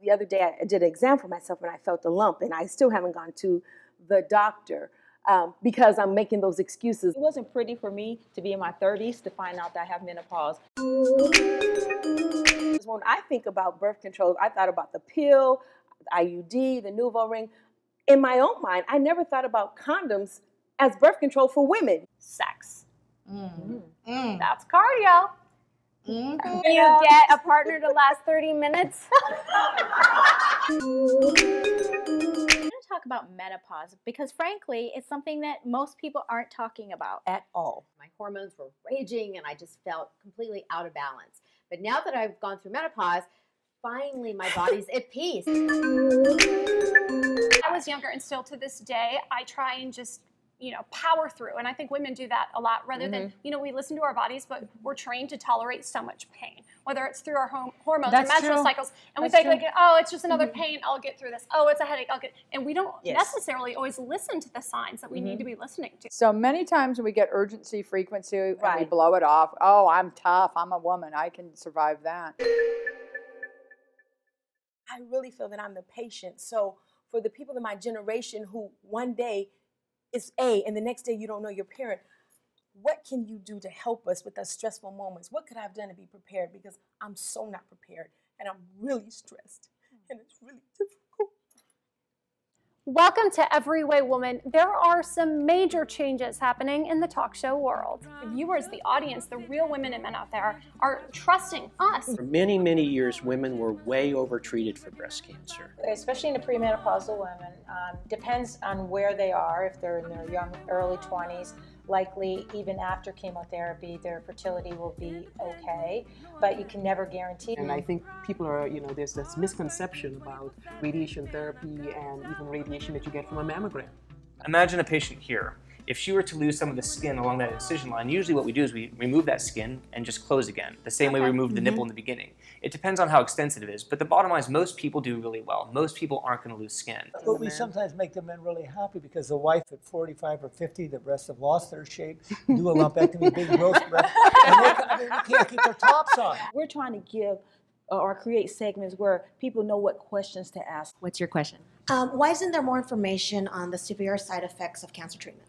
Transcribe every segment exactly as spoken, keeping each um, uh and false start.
The other day I did an exam for myself and I felt a lump, and I still haven't gone to the doctor um, because I'm making those excuses. It wasn't pretty for me to be in my thirties to find out that I have menopause. When I think about birth control, I thought about the pill, the I U D, the Nuvo ring. In my own mind, I never thought about condoms as birth control for women. Sex. Mm. Mm. That's cardio. Mm-hmm. You get a partner to last thirty minutes. I'm going to talk about menopause because, frankly, it's something that most people aren't talking about At all. My hormones were raging and I just felt completely out of balance. But now that I've gone through menopause, finally my body's at peace. I was younger, and still to this day, I try and just, you know, power through. And I think women do that a lot rather mm-hmm. than, you know, we listen to our bodies, but we're trained to tolerate so much pain, whether it's through our home hormones That's or menstrual true. cycles. And That's we think, true. like, oh, it's just another Mm-hmm. pain. I'll get through this. Oh, it's a headache. I'll get, and we don't Yes. necessarily always listen to the signs that we Mm-hmm. need to be listening to. So many times when we get urgency, frequency, and we Right. blow it off. Oh, I'm tough. I'm a woman. I can survive that. I really feel that I'm the patient. So for the people in my generation who one day is A and the next day you don't know your parent, what can you do to help us with those stressful moments? What could I have done to be prepared? Because I'm so not prepared and I'm really stressed and it's really difficult. Welcome to Every Way Woman. There are some major changes happening in the talk show world. The viewers, the audience, the real women and men out there are trusting us. For many, many years, women were way overtreated for breast cancer. Especially in the premenopausal women. Um, depends on where they are. If they're in their young, early twenties, likely even after chemotherapy, their fertility will be okay, but you can never guarantee. And I think people are, you know, there's this misconception about radiation therapy and even radiation that you get from a mammogram. Imagine a patient here. If she were to lose some of the skin along that incision line, usually what we do is we remove that skin and just close again, the same way we removed the Mm-hmm. nipple in the beginning. It depends on how extensive it is, but the bottom line is most people do really well. Most people aren't going to lose skin. But we sometimes make the men really happy because the wife at forty-five or fifty, the breasts have lost their shape, do a lumpectomy, big growth breast, and they, I mean, they can't keep their tops on. We're trying to give or create segments where people know what questions to ask. What's your question? Um, why isn't there more information on the severe side effects of cancer treatment?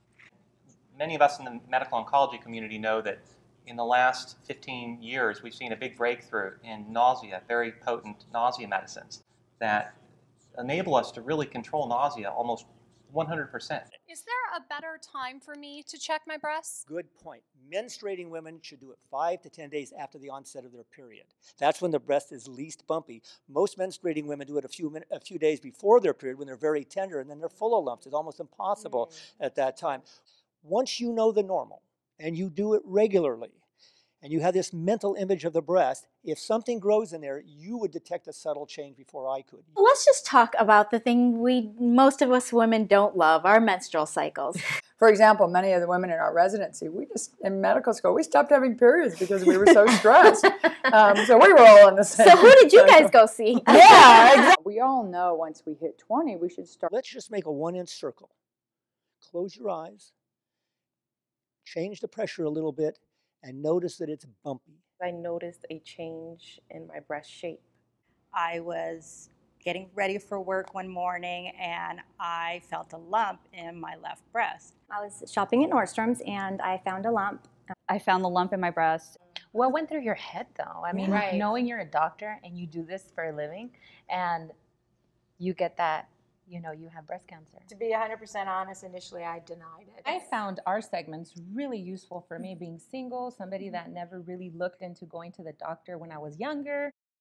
Many of us in the medical oncology community know that in the last fifteen years, we've seen a big breakthrough in nausea, very potent nausea medicines that enable us to really control nausea almost one hundred percent. Is there a better time for me to check my breasts? Good point. Menstruating women should do it five to ten days after the onset of their period. That's when the breast is least bumpy. Most menstruating women do it a few min- a few days before their period when they're very tender, and then they're full of lumps. It's almost impossible mm. at that time. Once you know the normal and you do it regularly, and you have this mental image of the breast, if something grows in there, you would detect a subtle change before I could. Let's just talk about the thing we most of us women don't love, our menstrual cycles. For example, many of the women in our residency, we just, in medical school, we stopped having periods because we were so stressed. Um, so we were all in the same. So who did you guys go see? Yeah, exactly. We all know once we hit twenty, we should start. Let's just make a one-inch circle. Close your eyes. Change the pressure a little bit. And notice that it's bumpy. I noticed a change in my breast shape. I was getting ready for work one morning and I felt a lump in my left breast. I was shopping at Nordstrom's and I found a lump. I found the lump in my breast. What went through your head though? I mean, right. knowing you're a doctor and you do this for a living and you get that, you know, you have breast cancer. To be one hundred percent honest, initially I denied it. I found our segments really useful for me being single, somebody that never really looked into going to the doctor when I was younger.